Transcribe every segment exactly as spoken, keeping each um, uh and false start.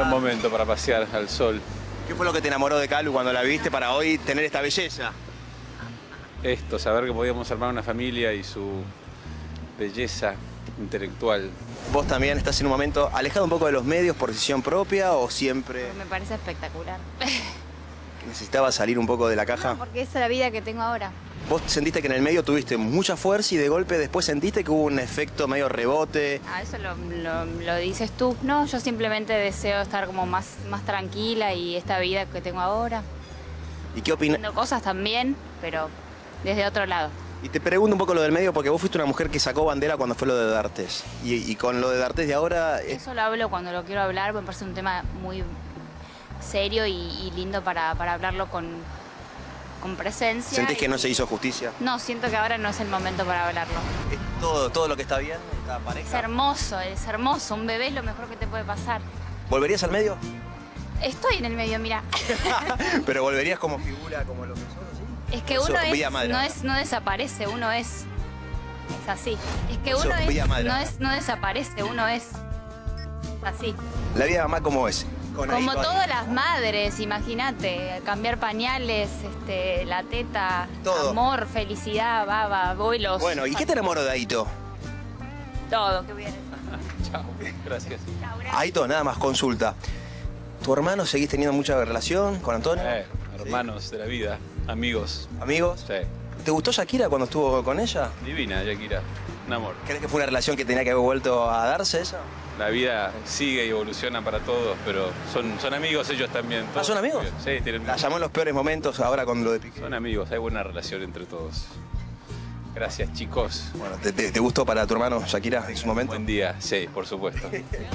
buen momento para pasear al sol. ¿Qué fue lo que te enamoró de Calu cuando la viste para hoy tener esta belleza? Esto, saber que podíamos armar una familia y su belleza intelectual. ¿Vos también estás en un momento alejado un poco de los medios por decisión propia o siempre Me parece espectacular. necesitabas salir un poco de la caja? No, porque esa es la vida que tengo ahora. ¿Vos sentiste que en el medio tuviste mucha fuerza y de golpe después sentiste que hubo un efecto medio rebote? Ah, eso lo, lo, lo dices tú. No, yo simplemente deseo estar como más, más tranquila y esta vida que tengo ahora. ¿Y qué opinas? Haciendo cosas también, pero desde otro lado. Y te pregunto un poco lo del medio porque vos fuiste una mujer que sacó bandera cuando fue lo de D'Artés. Y, y con lo de D'Artés de ahora... eh, Eso lo hablo cuando lo quiero hablar, me parece un tema muy serio y, y lindo para, para hablarlo con, con presencia. ¿Sentís que y- no se hizo justicia? No, siento que ahora no es el momento para hablarlo. ¿Es todo, todo lo que está bien? ¿Esta Es pareja? hermoso, es hermoso. Un bebé es lo mejor que te puede pasar. ¿Volverías al medio? Estoy en el medio, mira. Pero volverías como figura, como lo que sos, ¿sí? Es que Eso, uno es, Villa Madre. no es, no desaparece, uno es. Es así. Es que Eso, uno es, Villa Madre. no es, no desaparece, uno es así. La vida de mamá, ¿cómo es? Con ahí, Como con- todas las madres, imagínate, cambiar pañales, este, la teta, Todo. amor, felicidad, baba, abuelos. Bueno, ¿y qué te enamoró de Aito? Todo, qué bien. Chao, gracias. Chau, gracias. Aito, nada más, consulta. ¿Tu hermano seguís teniendo mucha relación con Antonio? Eh, hermanos de la vida, amigos. ¿Amigos? Sí. ¿Te gustó Shakira cuando estuvo con ella? Divina, Shakira. Un amor. ¿Crees que fue una relación que tenía que haber vuelto a darse ella? La vida sigue y evoluciona para todos, pero son, son amigos ellos también. ¿Ah, son amigos? Sí, tienen, La llamó en los peores momentos ahora con lo de Piqué. son amigos, hay buena relación entre todos. Gracias, chicos. Bueno, ¿te, te- te gustó para tu hermano Shakira en su momento? Buen día, sí, por supuesto.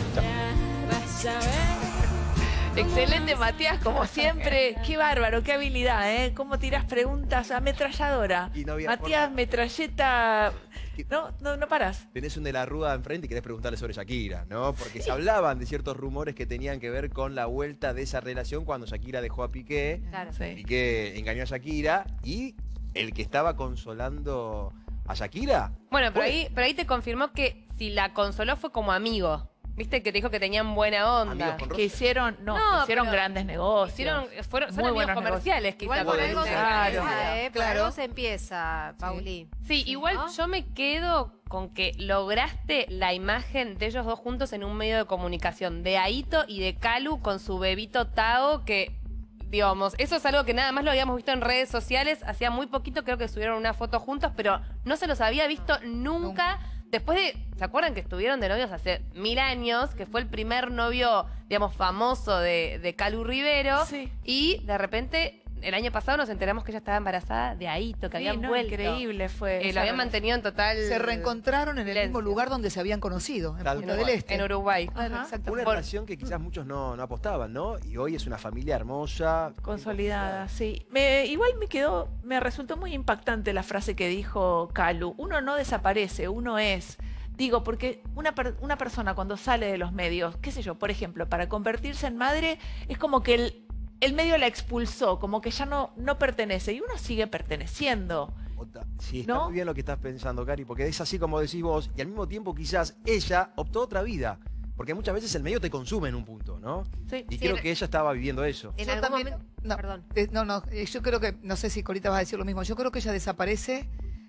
Excelente, Matías, como siempre. Qué bárbaro, qué habilidad, ¿eh? Cómo tirás preguntas ametralladora. Y no había Matías, forma. metralleta... No, no, no parás. Tenés un de la Rúa enfrente y querés preguntarle sobre Shakira, ¿no? Porque se hablaban de ciertos rumores que tenían que ver con la vuelta de esa relación cuando Shakira dejó a Piqué. Claro. Sí. Piqué engañó a Shakira y el que estaba consolando a Shakira. Bueno, pero fue ahí, pero ahí te confirmó que si la consoló fue como amigo. ¿Viste? Que te dijo que tenían buena onda. Amigos con Que hicieron, no, No, que hicieron pero grandes negocios. Hicieron, fueron, son Muy amigos buenos comerciales, quizás. Igual por de algo se luz. Claro. empieza, ¿eh? Por Claro. algo se empieza, Pauli. Sí, igual ¿no? yo me quedo con que lograste la imagen de ellos dos juntos en un medio de comunicación, de Aito y de Calu con su bebito Tao, que, digamos, eso es algo que nada más lo habíamos visto en redes sociales, hacía muy poquito creo que subieron una foto juntos, pero no se los había visto nunca. Después de, ¿se acuerdan que estuvieron de novios hace mil años? Que fue el primer novio, digamos, famoso de, de Calu Rivero. Sí. Y de repente, el año pasado nos enteramos que ella estaba embarazada de Aito, que Sí, habían no, vuelto. increíble fue. Eh, esa lo habían relación. mantenido en total... Se reencontraron en el silencio. mismo lugar donde se habían conocido, en Tal Punta cual. del Este. En Uruguay. Claro, Ajá. exactamente. Una Por- relación que quizás muchos no, no apostaban, ¿no? Y hoy es una familia hermosa. Consolidada, sí. Me, igual me quedó, me resultó muy impactante la frase que dijo Calu. Uno no desaparece, uno es. Digo, porque una, per- una persona cuando sale de los medios, qué sé yo, por ejemplo, para convertirse en madre, es como que el, el medio la expulsó, como que ya no, no pertenece, y uno sigue perteneciendo. Ota- Sí, está ¿No? muy bien lo que estás pensando, Cari, porque es así como decís vos, y al mismo tiempo quizás ella optó otra vida. Porque muchas veces el medio te consume en un punto, ¿no? Sí. Y Sí, creo en- que ella estaba viviendo eso. En Yo algún también- momento... no, Perdón. eh, no, no, eh, yo creo que, no sé si Corita vas a decir lo mismo, yo creo que ella desaparece,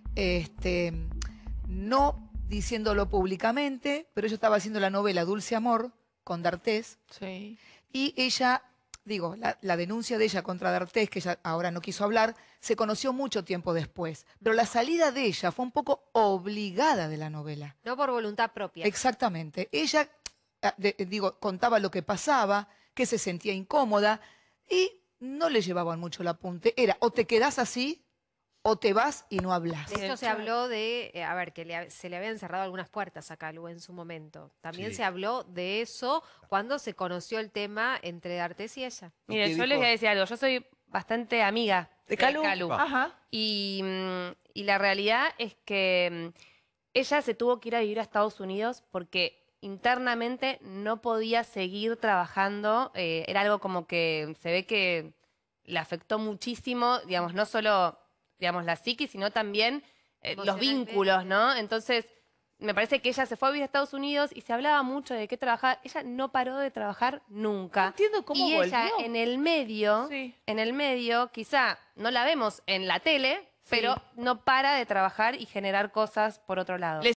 este, no diciéndolo públicamente, pero ella estaba haciendo la novela Dulce Amor con D'Artés, Sí. y ella, digo, la, la denuncia de ella contra D'Artés, que ella ahora no quiso hablar, se conoció mucho tiempo después, pero la salida de ella fue un poco obligada de la novela. No por voluntad propia. Exactamente. Ella, ah, de- digo, contaba lo que pasaba, que se sentía incómoda y no le llevaban mucho el apunte. Era o te quedás así o te vas y no hablas. De esto se habló de, eh, a ver, que le ha- se le habían cerrado algunas puertas a Calu en su momento. También Sí. se habló de eso cuando se conoció el tema entre D'Artés y ella. Mire, ¿Qué yo les dijo? voy a decir algo. Yo soy bastante amiga ¿De Calu? Va. Ajá. Y, mm, y la realidad es que mm, ella se tuvo que ir a vivir a Estados Unidos porque internamente no podía seguir trabajando. Eh, era algo como que se ve que le afectó muchísimo, digamos, no solo digamos, la psiquis, sino también eh, los Emocionalmente. vínculos, ¿no? Entonces, me parece que ella se fue a vivir a Estados Unidos y se hablaba mucho de qué trabajar. Ella no paró de trabajar nunca. No entiendo cómo y ella volvió. en el medio, Sí. en el medio, quizá no la vemos en la tele, pero no para de trabajar y generar cosas por otro lado. Le